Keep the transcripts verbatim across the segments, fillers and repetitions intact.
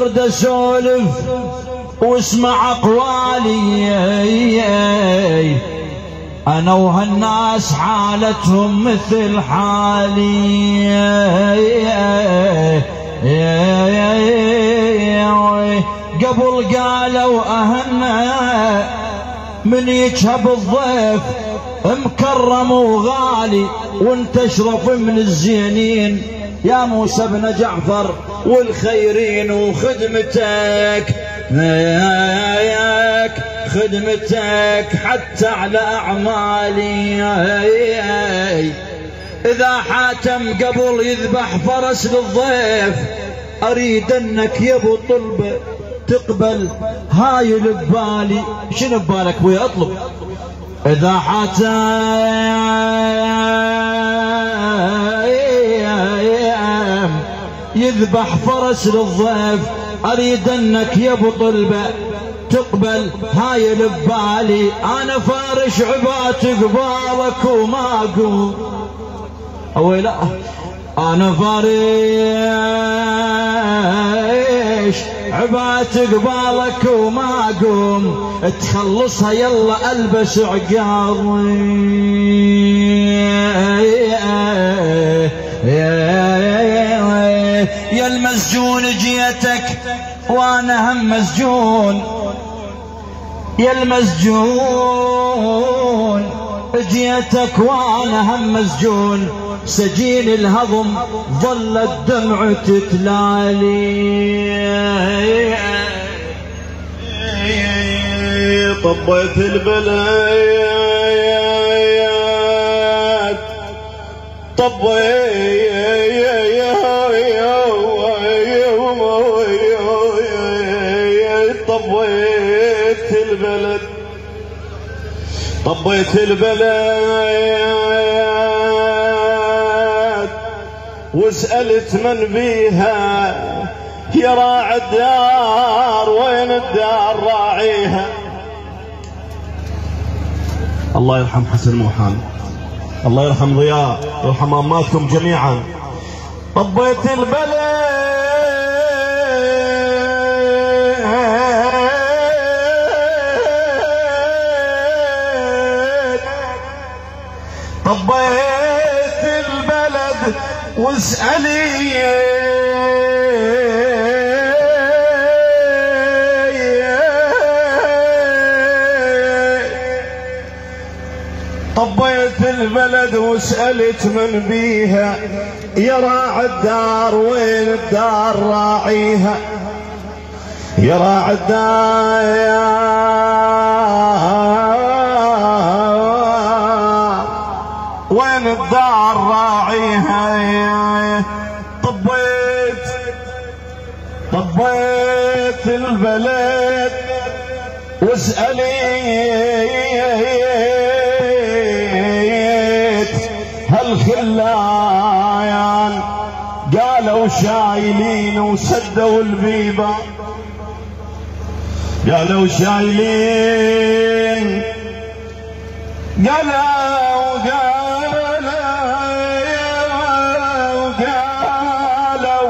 ارد اسولف واسمع اقوالي، انا وهالناس حالتهم مثل حالي، قبل قالوا اهنا من يجهب الضيف مكرم وغالي، وانت اشرف من الزينين يا موسى بن جعفر والخيرين، وخدمتك خدمتك حتى على اعمالي. اذا حاتم قبل يذبح فرس للضيف اريد انك يا ابو طلبه تقبل هاي اللي ببالي. شنو ببالك ويا اطلب؟ اذا حاتم يذبح فرس للضيف اريد انك يا ابو طلبه تقبل هاي اللي ببالي. انا فارش عبات قبالك وما اقوم، او لا انا فارش عبات قبالك وما اقوم، تخلصها يلا البس عقاري. يا المسجون جيتك وانا هم مسجون، يا المسجون جيتك وانا هم مسجون، سجين الهضم ظلت دمع تتلالي. طبيت البلاد طبيت طبيت البلد طبيت البلد وسألت من بيها يا راعي الدار وين الدار راعيها. الله يرحم حسن موحان، الله يرحم ضياء، يرحم اماتكم جميعا. طبيت البلد طبيت البلد واسألي طبيت البلد وسألت من بيها يا راعي الدار وين الدار راعيها. يا راعي الدار وين الدار راعيها. طبيت طبيت البلد واسأليت هالخلايان قالوا شايلين وسدوا البيبة، قالوا شايلين قالوا قالوا قالوا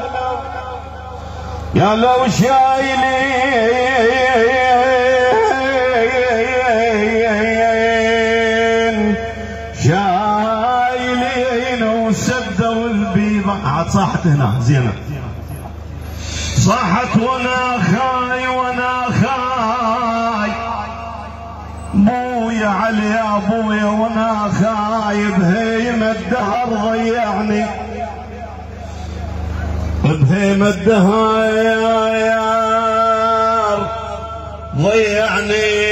قالوا شايلين شايلين وسدوا البيضة. عاد صاحت هنا زينة، صاحت وانا خاي وانا خاي بويا علي يا بويا وانا خايب هيم الدهر ضيعني، بهيم الدهر ضيعني.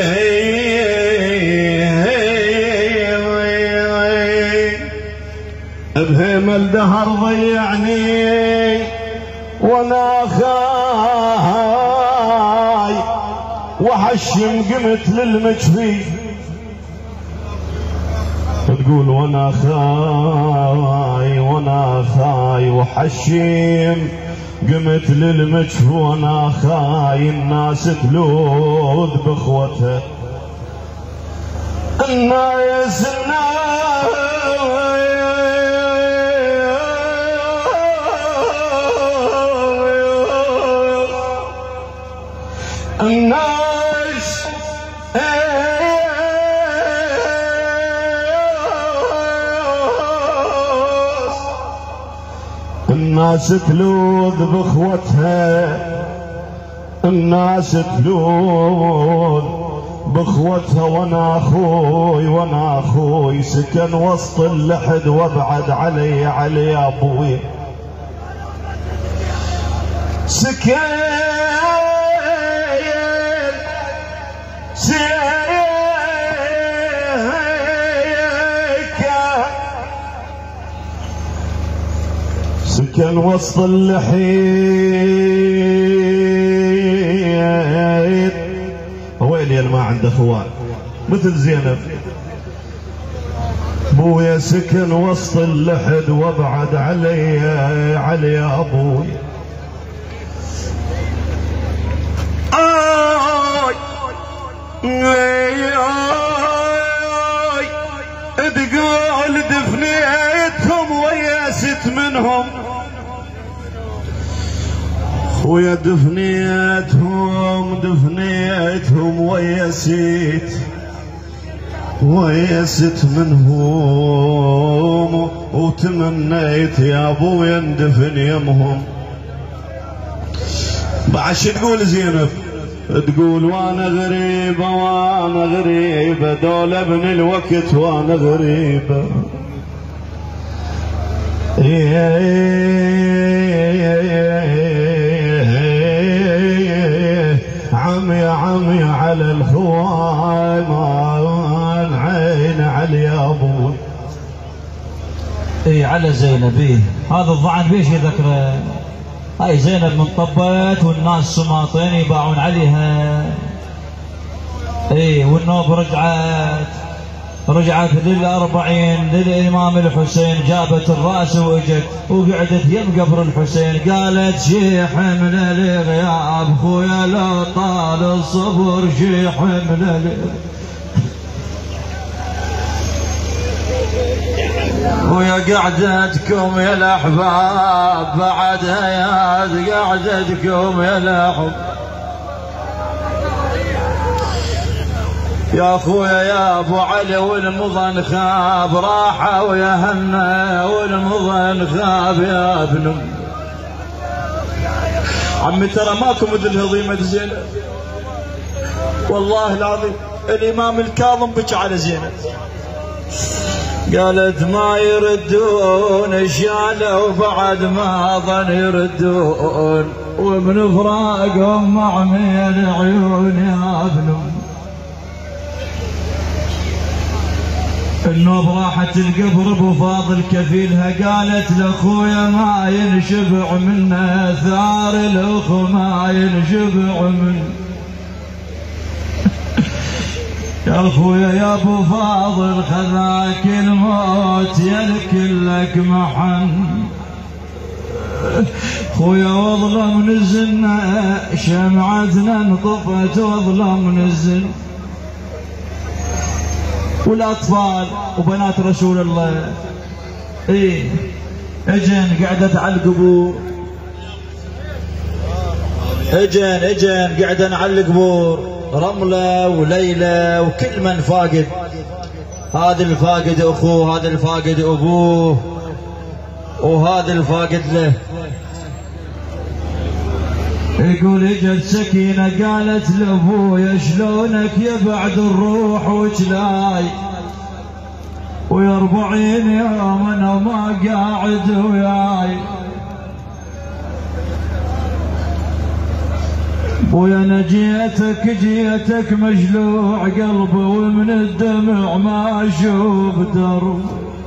بهيم الدهر ضيعني وانا خاي وحشم قمت للمكفي تقول وانا خاي وانا خاي وحشم قمت للمكفي وانا خاي. الناس تلوذ باخوتها الناس الناس الناس الناس تلوذ باخوتها، الناس تلوذ باخوتها، وانا اخوي وانا اخوي سكن وسط اللحد وابعد علي علي ابوي، سكن سكن وسط اللحيد. ويلي اللي ما عنده اخوان مثل زينب. بويا سكن وسط اللحد وابعد علي علي ابوي. آي آي تقول دفنيتهم وياست منهم، ويا دفنيتهم دفنيتهم وياسيت ويست منهم، وتمنيت يا ابويا اندفن يمهم. بعد شو تقول زينب؟ تقول وانا غريبة وانا غريبة دول ابن الوقت وانا غريبة. عمي عمي على الخوان عين علي يا ابوي. اي على زينب. ايه هذا الضعن بيش يذكره؟ هاي زينب من طبت والناس سماطين يباعون عليها. اي والنوب رجعت رجعت للأربعين للإمام الحسين، جابت الرأس وإجت وقعدت يم قبر الحسين، قالت شي حمل الغياب خويا لا طال الصبر، شي حمل الغياب ويا قعدتكم يا الأحباب بعد هيات قعدتكم يا الأحباب. يا اخويا يا ابو علي والمضن خاب راحه ويا هنا والمضن خاب يا ابن عمي ترى ماكو مثل هضيمه زينب والله العظيم. الامام الكاظم بكى على زينب، قالت ما يردون شالوا بعد ما ظن يردون، ومن فراقهم معمي العيون يا ابن. النوب راحت القبر ابو فاضل كفيلها، قالت لاخويا ما ينشبع منه، ثار الاخو ما ينشبع منه. يا اخويا يا ابو فاضل خذاك الموت يلكن لك محن، خويا واظلم نزلنا شمعتنا انطفت واظلم نزل. والاطفال وبنات رسول الله ايه اجن قعدت على القبور، اجن اجن قعدن على القبور، رمله وليلى وكل من فاقد، هذا الفاقد اخوه، هذا الفاقد ابوه، وهذا الفاقد له. يقول اجت سكينة قالت لابويا شلونك يا بعد الروح وجلاي، ويا أربعين يوم انا ما قاعد وياي. ويا انا جيتك جيتك مجلوع قلبي، ومن الدمع ما اشوف درب،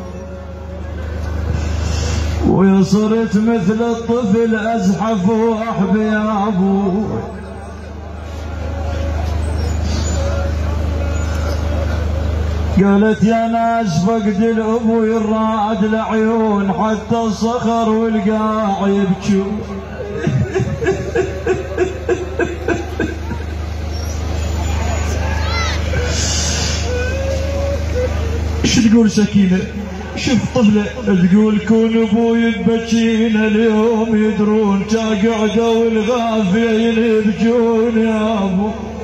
ويا صرت مثل الطفل ازحف واحبي يا ابوي. قالت يا ناس فقد الابو يراد العيون، حتى الصخر والقاع يبكون. ايش تقول سكينة؟ شوف طفلة تقول كون ابوي ببكينا اليوم يدرون جا قعدوا والغافين يبكون يا ابو